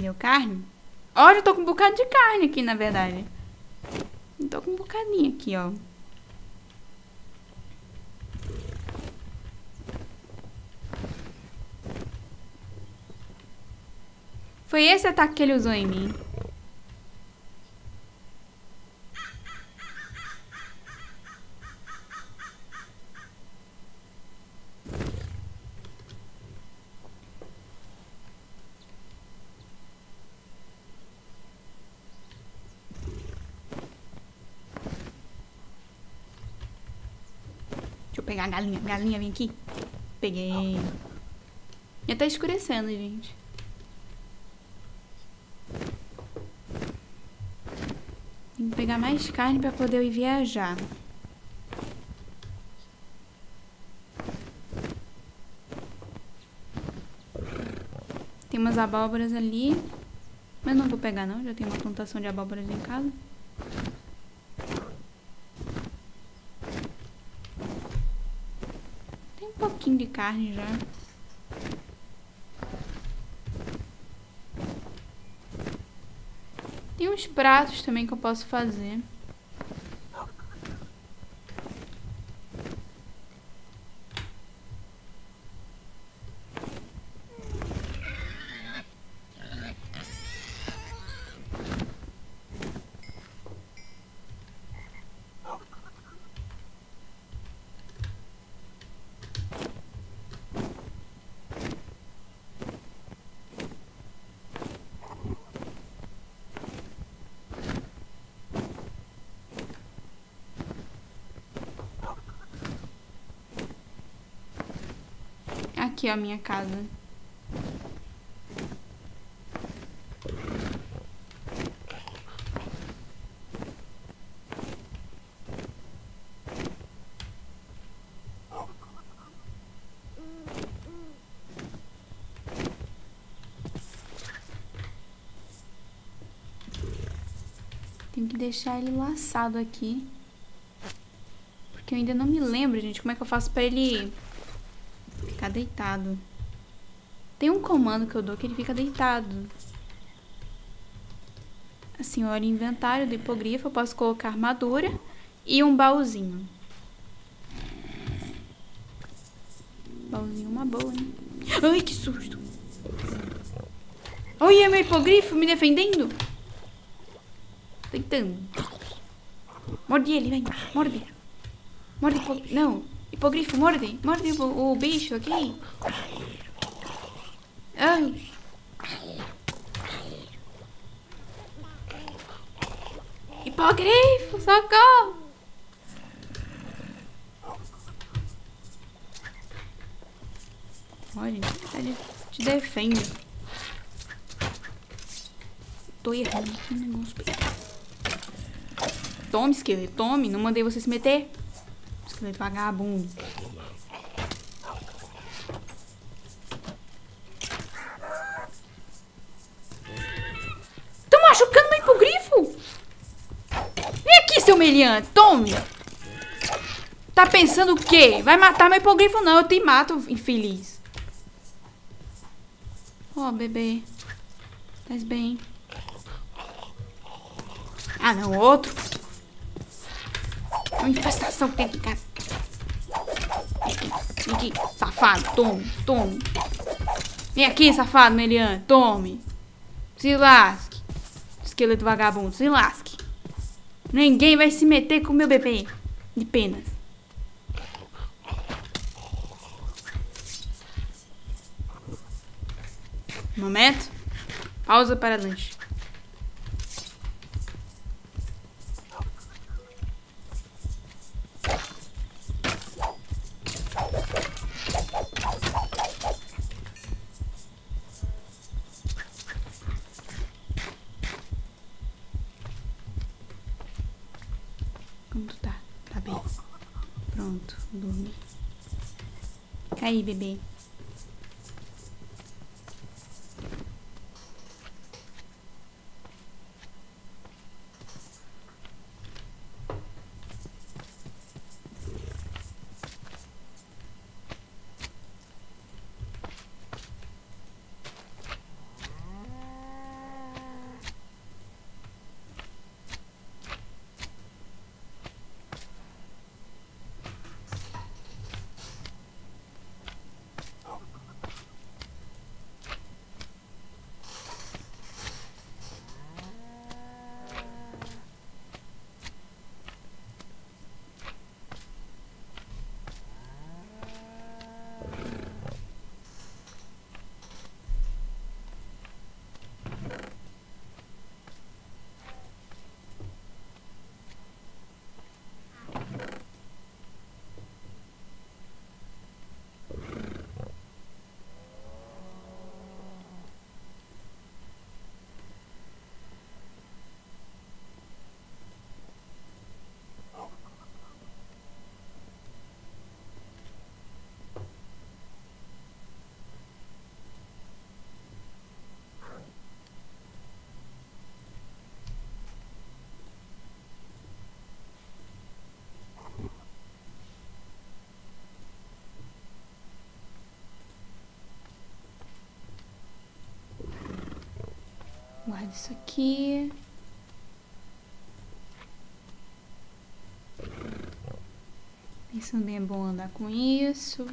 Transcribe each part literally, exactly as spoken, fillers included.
Deu carne? Ó, já tô com um bocado de carne aqui, na verdade. Eu tô com um bocadinho aqui, ó. Foi esse ataque que ele usou em mim. Deixa eu pegar a galinha. Galinha, vem aqui. Peguei. Já tá escurecendo, gente. Tem que pegar mais carne pra poder eu ir viajar. Tem umas abóboras ali. Mas não vou pegar não, já tem uma plantação de abóboras em casa. Tem um pouquinho de carne já. Tem uns pratos também que eu posso fazer. Aqui, ó, a minha casa. Tenho que deixar ele laçado aqui. Porque eu ainda não me lembro, gente, como é que eu faço pra ele ficar deitado. Tem um comando que eu dou que ele fica deitado. Assim, olha o inventário do hipogrifo, eu posso colocar armadura e um baúzinho. Baúzinho é uma boa, né? Ai, que susto! Olha meu hipogrifo me defendendo! Deitando. Morde ele, vem. Morde. Morde, hipo... não. Hipogrifo, morde. Morde o, o bicho aqui. Ai. Hipogrifo, socorro. Olha, ele te defende. Tô errando aqui no negócio. Tome, esqueleto, tome. Não mandei você se meter. Esqueleto vagabundo. Tô machucando meu hipogrifo. Vem aqui, seu meliante. Tome. Tá pensando o quê? Vai matar meu hipogrifo? Não, eu te mato, infeliz. Ó, oh, bebê. Faz bem. Ah, não, outro. Uma infestação que tem aqui, cara. Vem aqui, vem aqui, safado, tome, tome. Vem aqui, safado, meliante, tome. Se lasque. Esqueleto vagabundo, se lasque. Ninguém vai se meter com o meu bebê. De penas. Momento. Pausa para lanche. Como tu tá? Tá bem. Pronto, dormi. Cai, bebê. Guarda isso aqui. Isso também é bom andar com isso.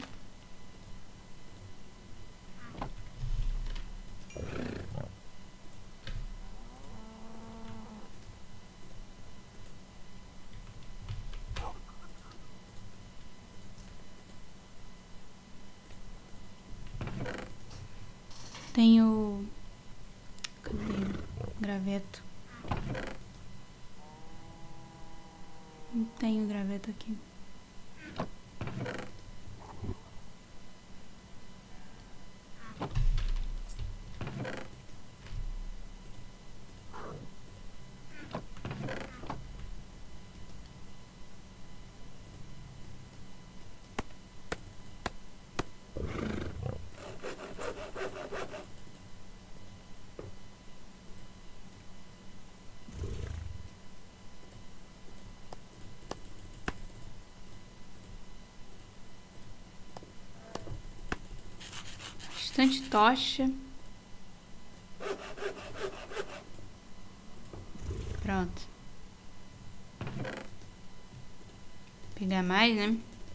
Tenho... Cadê? Graveto. Não tenho graveto aqui. Bastante tocha. Pronto. Vou pegar mais, né?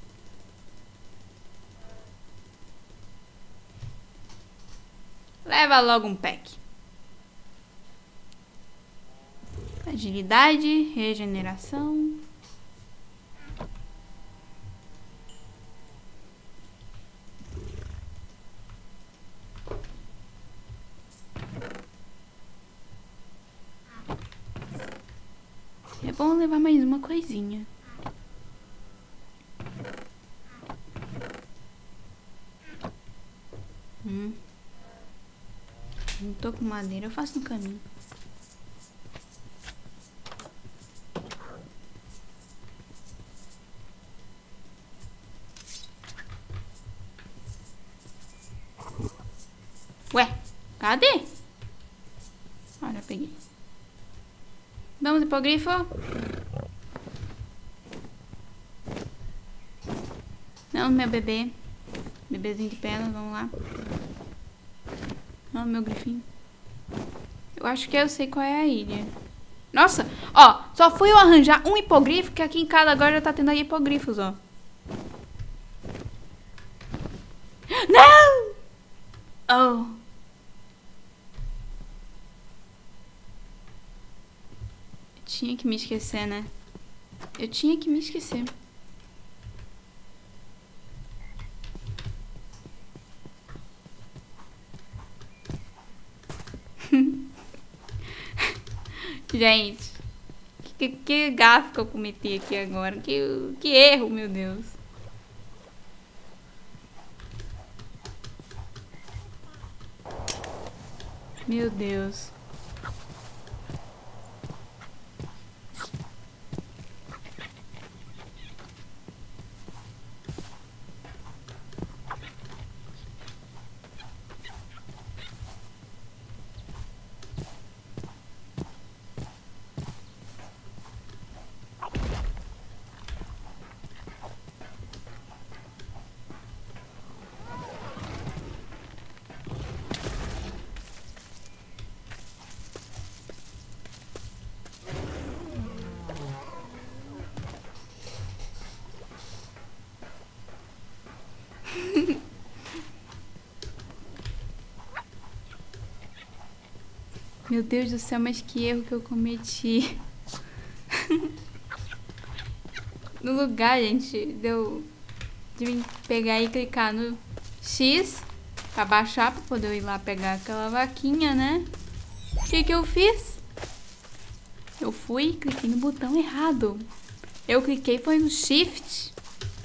Leva logo um pack. Agilidade, regeneração. É bom levar mais uma coisinha. Hum. Não tô com madeira, eu faço no caminho. Ué, cadê? Olha, peguei. Vamos, hipogrifo. Não, meu bebê. Bebezinho de pena, vamos lá. Não, meu grifinho. Eu acho que eu sei qual é a ilha. Nossa, ó, só fui eu arranjar um hipogrifo, que aqui em casa agora já tá tendo aí hipogrifos, ó. Não! Oh. Eu tinha que me esquecer, né? Eu tinha que me esquecer. Gente, que, que gafe que eu cometi aqui agora. Que, que erro, meu Deus. Meu Deus. Meu Deus do céu, mas que erro que eu cometi. No lugar, gente, deu de mim pegar e clicar no X pra baixar, pra poder eu ir lá pegar aquela vaquinha, né? O que que eu fiz? Eu fui e cliquei no botão errado. Eu cliquei foi no Shift.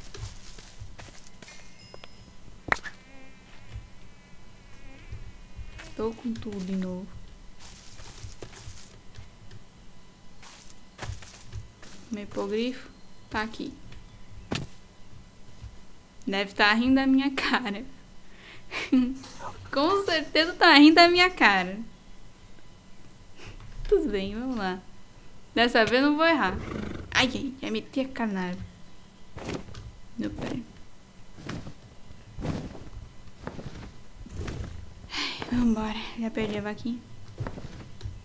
Tô com tudo de novo. Meu hipogrifo tá aqui. Deve estar rindo da minha cara. Com certeza tá rindo da minha cara. Tudo bem, vamos lá. Dessa vez eu não vou errar. Ai, ai, já meti a cara na árvore. Meu pé. Vambora, já perdi a vaquinha.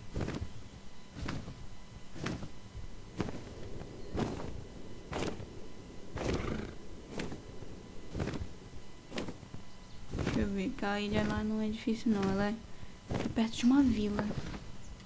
Deixa eu ver. Aquela ilha lá não é difícil não. Ela é perto de uma vila.